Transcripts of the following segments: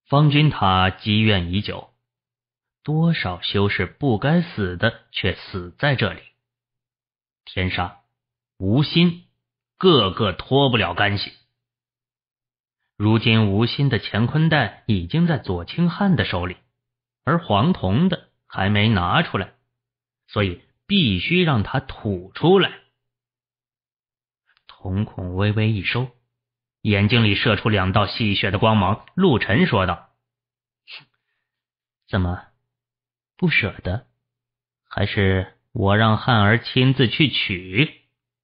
方君塔积怨已久，多少修士不该死的却死在这里。天杀、吴心个个脱不了干系。如今吴心的乾坤袋已经在左清汉的手里，而黄铜的还没拿出来，所以必须让他吐出来。瞳孔微微一收，眼睛里射出2道戏谑的光芒。陆晨说道：怎么，不舍得？还是我让汉儿亲自去取？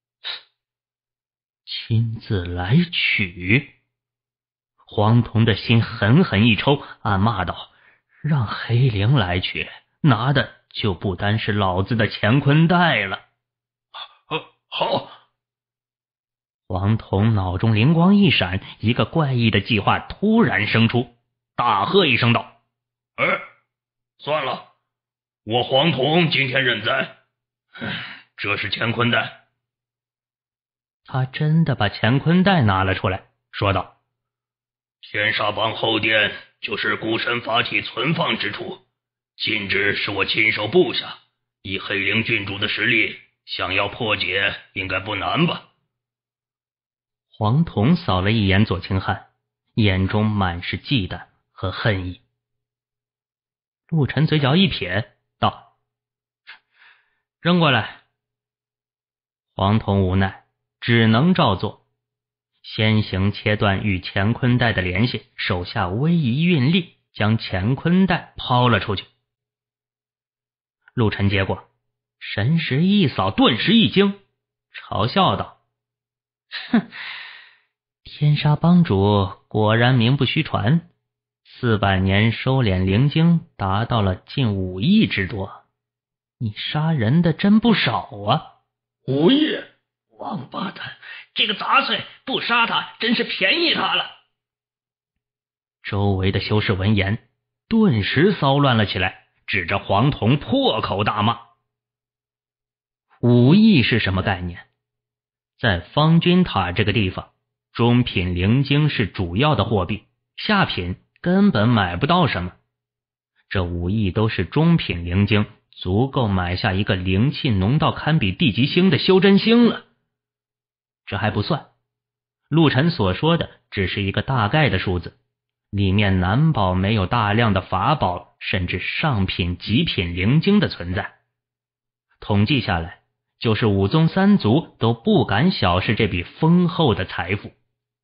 亲自来取？黄铜的心狠狠一抽，暗骂道：让黑灵来取，拿的就不单是老子的乾坤袋了。 好。 黄铜脑中灵光一闪，一个怪异的计划突然生出，大喝一声道： 算了，我黄铜今天认栽。这是乾坤袋。 他真的把乾坤袋拿了出来，说道： 天沙帮后殿就是孤神法体存放之处，禁制是我亲手布下，以黑灵郡主的实力，想要破解应该不难吧。 黄铜扫了一眼左清汉，眼中满是忌惮和恨意。陆晨嘴角一撇，道：扔过来。黄铜无奈，只能照做，先行切断与乾坤袋的联系，手下微一运力，将乾坤袋抛了出去。陆晨接过，神识一扫，顿时一惊，嘲笑道：哼，天沙帮主果然名不虚传，400年收敛灵晶达到了近5亿之多，你杀人的真不少啊。 5亿？王八蛋，这个杂碎，不杀他真是便宜他了。 周围的修士闻言顿时骚乱了起来，指着黄铜破口大骂。5亿是什么概念？在方君塔这个地方，中品灵晶是主要的货币，下品根本买不到什么。这5亿都是中品灵晶，足够买下一个灵气浓到堪比地级星的修真星了。这还不算，陆晨所说的只是一个大概的数字，里面难保没有大量的法宝甚至上品极品灵晶的存在。统计下来，就是5宗3族都不敢小视这笔丰厚的财富。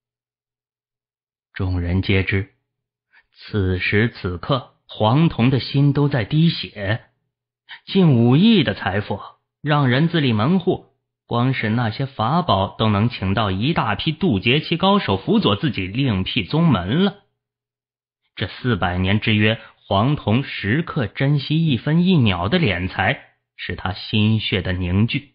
众人皆知，此时此刻黄铜的心都在滴血，近5亿的财富让人自立门户，光是那些法宝都能请到一大批渡劫期高手辅佐自己另辟宗门了。这400年之约，黄铜时刻珍惜1分1秒的敛财，是他心血的凝聚。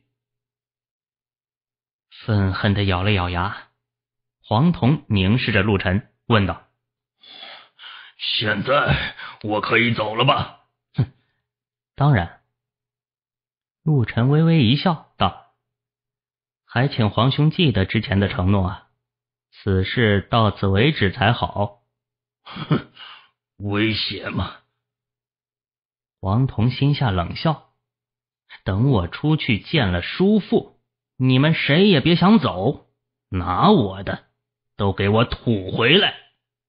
愤恨地咬了咬牙，黄铜凝视着陆晨问道： 现在我可以走了吧？ 哼，当然。陆晨微微一笑道：还请皇兄记得之前的承诺啊，此事到此为止才好。 哼，威胁吗？ 王彤心下冷笑，等我出去见了叔父，你们谁也别想走，拿我的都给我吐回来。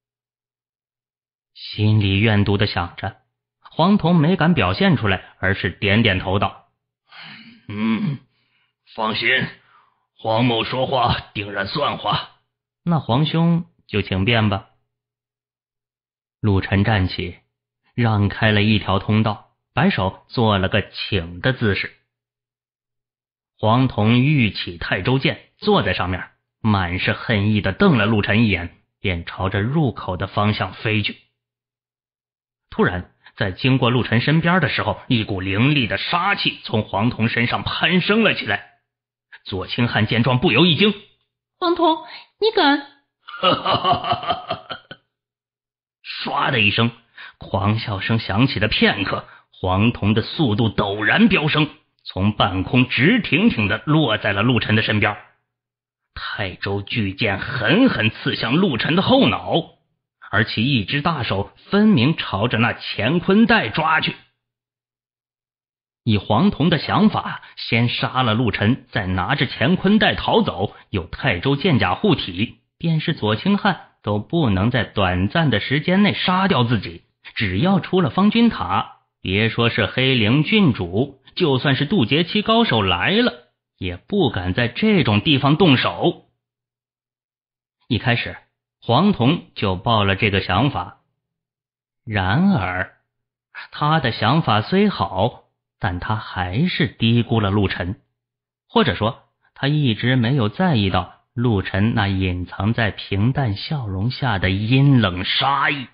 心里怨毒的想着，黄铜没敢表现出来，而是点点头道： 放心，黄某说话定然算话。 那皇兄就请便吧。陆晨站起，让开了一条通道，摆手做了个请的姿势。黄铜玉起泰州剑，坐在上面，满是恨意的瞪了陆晨一眼，便朝着入口的方向飞去。突然在经过陆晨身边的时候，一股凌厉的杀气从黄铜身上攀升了起来。左清汉见状不由一惊： 黄铜，你敢？ 哈哈哈哈！ 唰的一声，狂笑声响起的片刻，黄铜的速度陡然飙升，从半空直挺挺地落在了陆晨的身边。泰州巨剑狠狠刺向陆晨的后脑， 而其一只大手分明朝着那乾坤袋抓去。以黄铜的想法，先杀了陆沉，再拿着乾坤袋逃走，有泰州剑甲护体，便是左清汉都不能在短暂的时间内杀掉自己。只要出了方君塔，别说是黑灵郡主，就算是渡劫期高手来了，也不敢在这种地方动手。一开始黄铜就抱了这个想法，然而他的想法虽好，但他还是低估了陆沉，或者说他一直没有在意到陆沉那隐藏在平淡笑容下的阴冷杀意。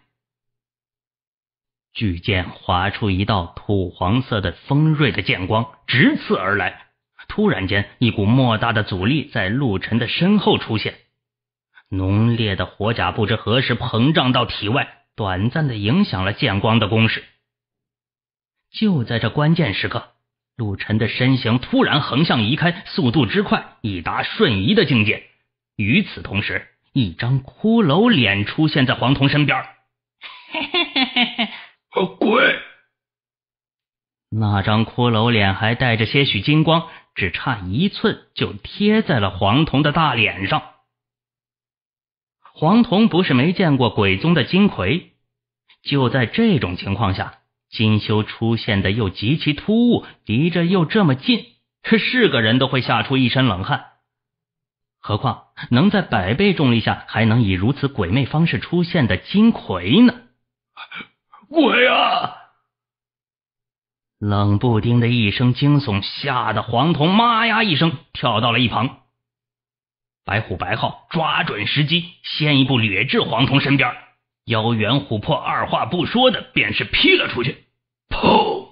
巨剑划出一道土黄色的锋锐的剑光，直刺而来。突然间，一股莫大的阻力在陆沉的身后出现，浓烈的火甲不知何时膨胀到体外，短暂的影响了剑光的攻势。就在这关键时刻，陆沉的身形突然横向移开，速度之快已达瞬移的境界。与此同时，一张骷髅脸出现在黄铜身边。 鬼！ 那张骷髅脸还带着些许金光，只差1寸就贴在了黄铜的大脸上。黄铜不是没见过鬼宗的金魁，就在这种情况下，金修出现的又极其突兀，离着又这么近，是个人都会吓出一身冷汗。何况能在100倍重力下还能以如此鬼魅方式出现的金魁呢？ 鬼啊！ 冷不丁的一声惊悚，吓得黄铜妈呀一声跳到了一旁。白虎白浩抓准时机，先一步掠至黄铜身边，妖元琥珀二话不说的便是劈了出去。砰！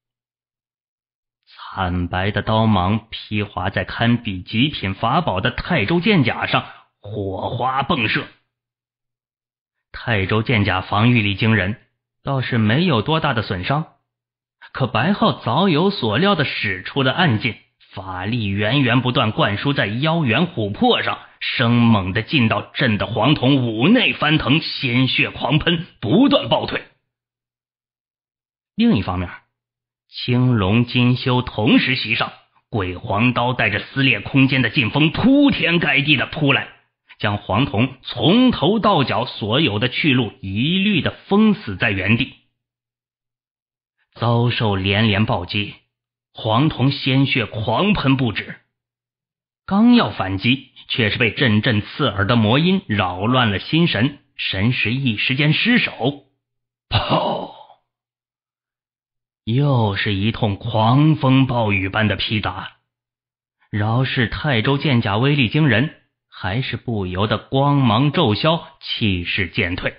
惨白的刀芒劈划在堪比极品法宝的泰州剑甲上，火花迸射。泰州剑甲防御力惊人，倒是没有多大的损伤，可白浩早有所料的使出了暗劲，法力源源不断灌输在妖元琥珀上，生猛的劲道震得黄铜五内翻腾，鲜血狂喷，不断暴退。另一方面，青龙金修同时袭上，鬼黄刀带着撕裂空间的劲风铺天盖地的扑来，将黄铜从头到脚所有的去路一律的封死在原地。遭受连连暴击，黄铜鲜血狂喷不止，刚要反击，却是被阵阵刺耳的魔音扰乱了心神，神识一时间失手。砰！又是一通狂风暴雨般的劈打，饶是泰州剑甲威力惊人，还是不由得光芒骤消，气势渐退。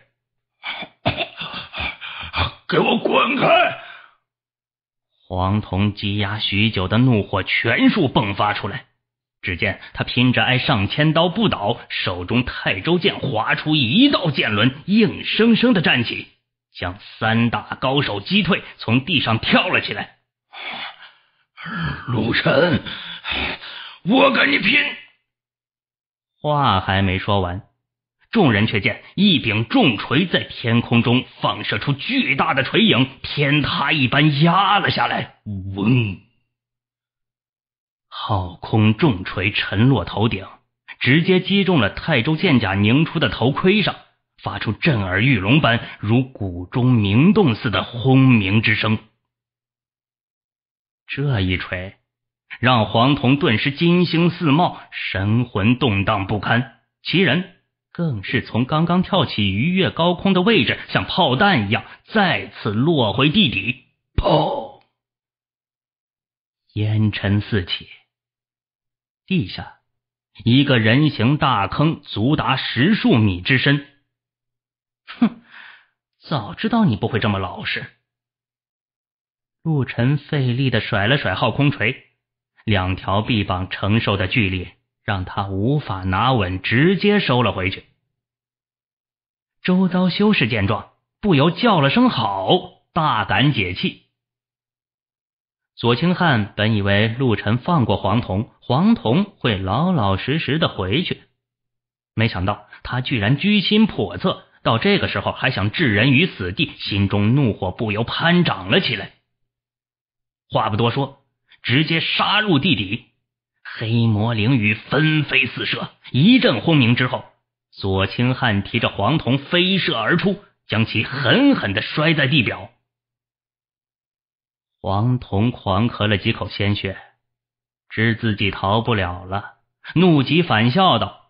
给我滚开！ 黄铜积压许久的怒火全数迸发出来，只见他拼着挨上千刀不倒，手中泰州剑划出一道剑轮，硬生生的站起，将3大高手击退，从地上跳了起来。 陆沉，我跟你拼！ 话还没说完，众人却见一柄重锤在天空中放射出巨大的锤影，天塌一般压了下来。嗡！浩空重锤沉落头顶，直接击中了泰州剑甲凝出的头盔上，发出震耳欲聋般如谷中鸣动似的轰鸣之声。这一锤让黄铜顿时金星四冒，神魂动荡不堪，其人更是从刚刚跳起逾越高空的位置，像炮弹一样再次落回地底。砰！烟尘四起，地下一个人形大坑足达10数米之深。哼，早知道你不会这么老实。陆沉费力地甩了甩浩空锤，2条臂膀承受的巨力让他无法拿稳，直接收了回去。周遭修士见状，不由叫了声好，大感解气。左清汉本以为陆沉放过黄铜，黄铜会老老实实的回去，没想到他居然居心叵测， 到这个时候还想置人于死地，心中怒火不由攀涨了起来。话不多说，直接杀入地底。黑魔灵羽纷飞四射，一阵轰鸣之后，左青汉提着黄铜飞射而出，将其狠狠地摔在地表。黄铜狂咳了几口鲜血，知自己逃不了了，怒极反笑道：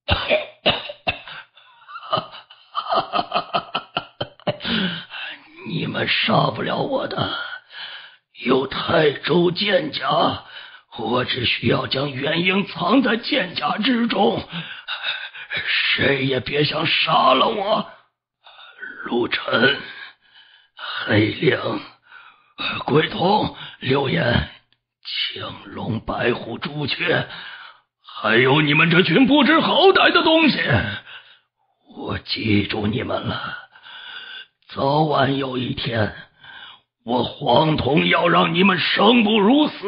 你们杀不了我的，有泰州剑甲，我只需要将元婴藏在剑甲之中，谁也别想杀了我。陆晨、黑灵、鬼童、刘岩、青龙、白虎、朱雀，还有你们这群不知好歹的东西，我记住你们了。早晚有一天，我黄铜要让你们生不如死。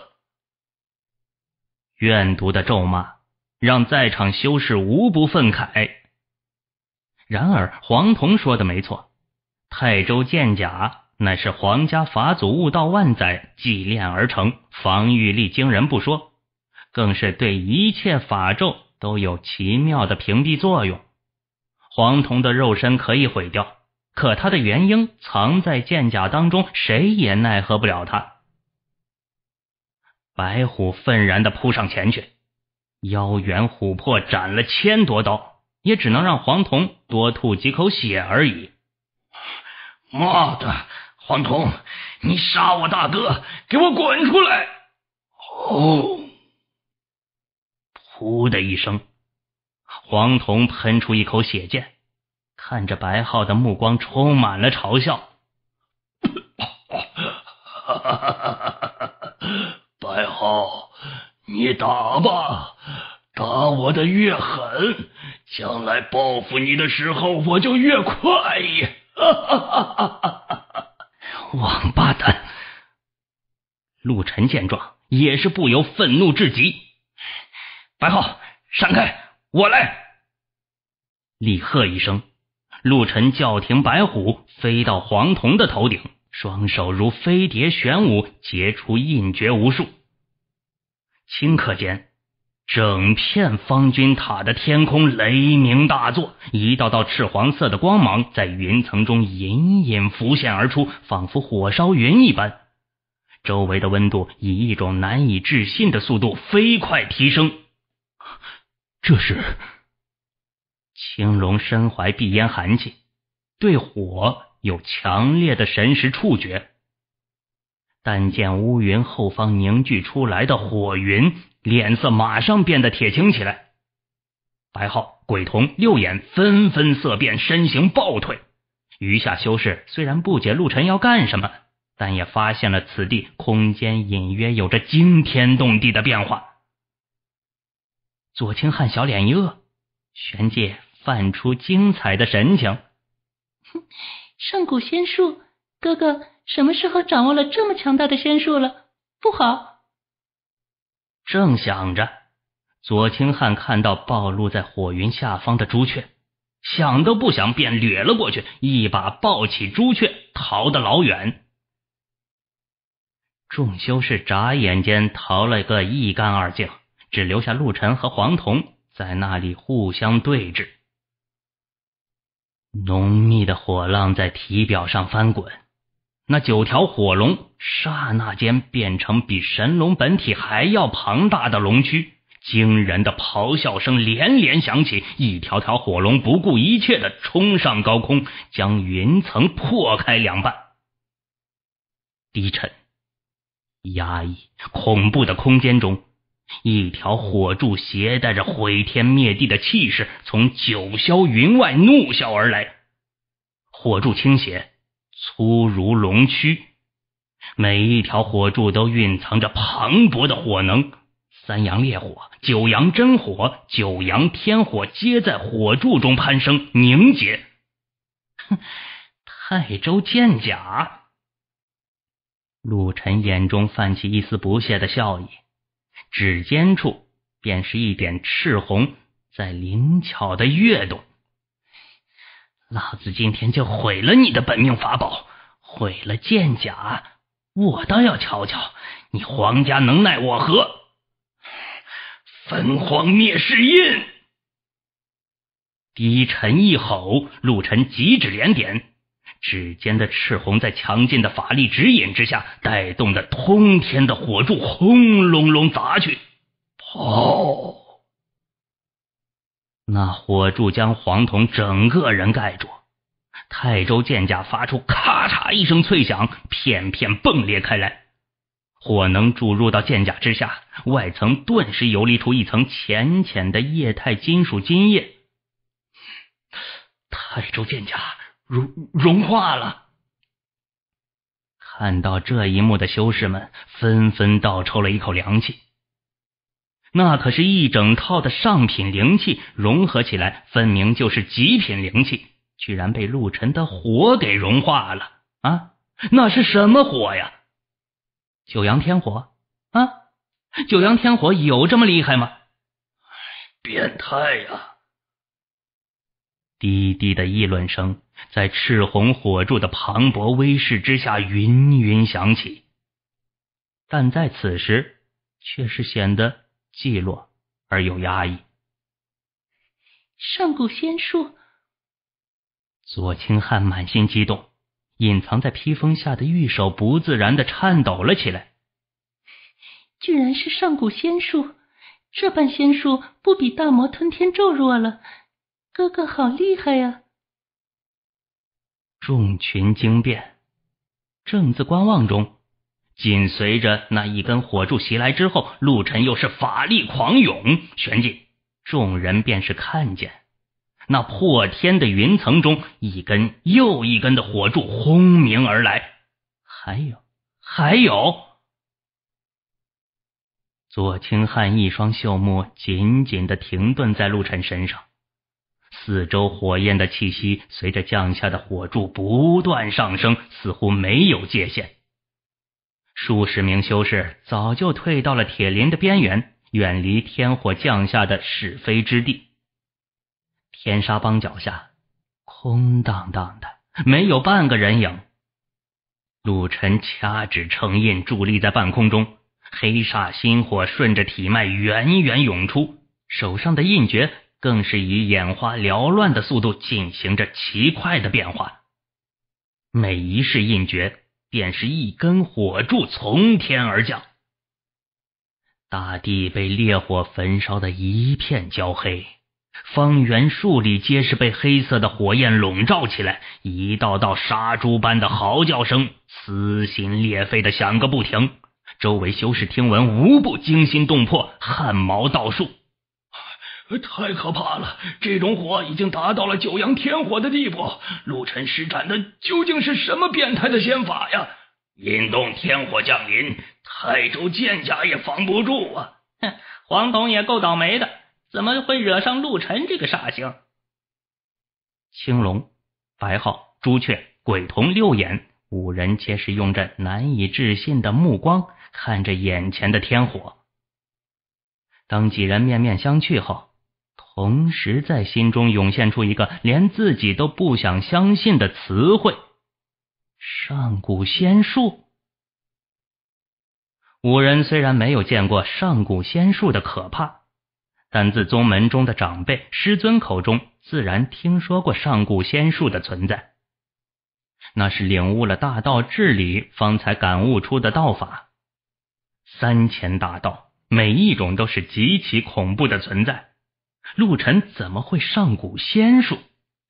怨毒的咒骂让在场修士无不愤慨。然而黄铜说的没错，泰州剑甲乃是皇家法祖悟道万载祭炼而成，防御力惊人不说，更是对一切法咒都有奇妙的屏蔽作用。黄铜的肉身可以毁掉，可他的元婴藏在剑甲当中，谁也奈何不了他。白虎愤然地扑上前去，妖元琥珀斩了1000多刀，也只能让黄铜多吐几口血而已。 妈的，黄铜，你杀我大哥，给我滚出来！哦！ 噗的一声，黄铜喷出一口血剑，看着白浩的目光充满了嘲笑。 白浩，你打吧，打我的越狠，将来报复你的时候我就越快意。 王八蛋！陆晨见状也是不由愤怒至极。白浩，闪开，我来！厉喝一声，陆晨叫停白虎，飞到黄铜的头顶，双手如飞碟旋舞，结出印诀无数。顷刻间，整片方君塔的天空雷鸣大作，一道道赤黄色的光芒在云层中隐隐浮现而出，仿佛火烧云一般。周围的温度以一种难以置信的速度飞快提升。这是……青龙身怀碧烟寒气，对火有强烈的神识触觉。但见乌云后方凝聚出来的火云，脸色马上变得铁青起来。白浩、鬼童、六眼纷纷色变，身形暴退。余下修士虽然不解陆晨要干什么，但也发现了此地空间隐约有着惊天动地的变化。左青汉小脸一饿，旋即泛出精彩的神情。 上古仙术，哥哥什么时候掌握了这么强大的仙术了？不好！ 正想着，左青汉看到暴露在火云下方的朱雀，想都不想便掠了过去，一把抱起朱雀，逃得老远。众修士眨眼间逃了个一干二净，只留下陆晨和黄铜在那里互相对峙。浓密的火浪在体表上翻滚，那9条火龙刹那间变成比神龙本体还要庞大的龙躯，惊人的咆哮声连连响起，一条条火龙不顾一切地冲上高空，将云层破开两半。低沉、压抑、恐怖的空间中，一条火柱携带着毁天灭地的气势，从九霄云外怒啸而来。火柱倾斜，粗如龙躯，每一条火柱都蕴藏着磅礴的火能。3阳烈火、9阳真火、9阳天火皆在火柱中攀升凝结。泰州剑甲！陆晨眼中泛起一丝不屑的笑意，指尖处便是一点赤红在灵巧的跃动。 老子今天就毁了你的本命法宝，毁了剑甲，我倒要瞧瞧你皇家能奈我何。 焚荒灭世印！ 低沉一吼，陆沉急指连点，指尖的赤红在强劲的法力指引之下，带动的通天的火柱轰隆隆砸去。 炮！ 那火柱将黄铜整个人盖住，泰州剑甲发出咔嚓一声脆响，片片迸裂开来。火能注入到剑甲之下，外层顿时游离出一层浅浅的液态金属金液。泰州剑甲融化了。看到这一幕的修士们纷纷倒抽了一口凉气。那可是一整套的上品灵气，融合起来分明就是极品灵气，居然被陆沉的火给融化了啊！那是什么火呀？九阳天火啊？九阳天火有这么厉害吗？ 变态呀！ 低低的议论声在赤红火柱的磅礴威势之下云云响起，但在此时却是显得寂落而又压抑。 上古仙术！ 左青汉满心激动，隐藏在披风下的玉手不自然地颤抖了起来。 居然是上古仙术，这般仙术不比大魔吞天咒弱了，哥哥好厉害呀！ 众群惊变，正自观望中，紧随着那一根火柱袭来之后，陆沉又是法力狂涌，旋即众人便是看见那破天的云层中，一根又一根的火柱轰鸣而来。还有左青汉一双秀目紧紧地停顿在陆沉身上，四周火焰的气息随着降下的火柱不断上升，似乎没有界限。数十名修士早就退到了铁林的边缘，远离天火降下的是非之地。天沙帮脚下空荡荡的，没有半个人影。陆沉掐指成印，伫立在半空中，黑煞心火顺着体脉源源涌出，手上的印诀更是以眼花缭乱的速度进行着奇快的变化。每一式印诀便是一根火柱从天而降，大地被烈火焚烧得一片焦黑，方圆数里皆是被黑色的火焰笼罩起来，一道道杀猪般的嚎叫声撕心裂肺的响个不停，周围修士听闻无不惊心动魄，汗毛倒竖。 太可怕了，这种火已经达到了九阳天火的地步，陆沉施展的究竟是什么变态的仙法呀？引动天火降临，泰州剑甲也防不住啊！ 黄铜也够倒霉的，怎么会惹上陆沉这个煞星？青龙、白皓、朱雀、鬼童、六眼五人皆是用着难以置信的目光看着眼前的天火。当几人面面相觑后，同时在心中涌现出一个连自己都不想相信的词汇：上古仙术。五人虽然没有见过上古仙术的可怕，但自宗门中的长辈师尊口中自然听说过上古仙术的存在，那是领悟了大道至理方才感悟出的道法。3000大道，每一种都是极其恐怖的存在，陆沉怎么会上古仙术？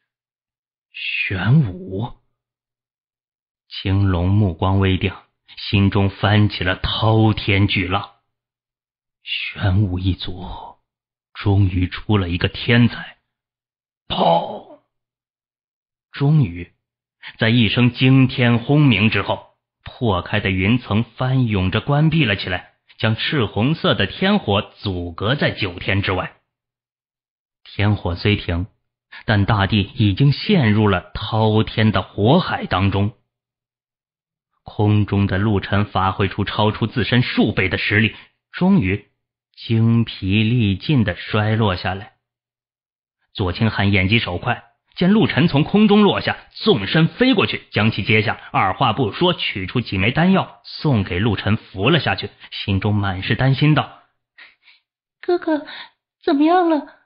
玄武。青龙目光微定，心中翻起了滔天巨浪。玄武一族终于出了一个天才。 炮！ 终于在一声惊天轰鸣之后，破开的云层翻涌着关闭了起来，将赤红色的天火阻隔在9天之外。天火虽停，但大地已经陷入了滔天的火海当中。空中的陆沉发挥出超出自身数倍的实力，终于精疲力尽地衰落下来。左青汉眼疾手快， 见陆晨从空中落下，纵身飞过去将其接下，二话不说取出几枚丹药送给陆晨服了下去，心中满是担心道： 哥哥怎么样了？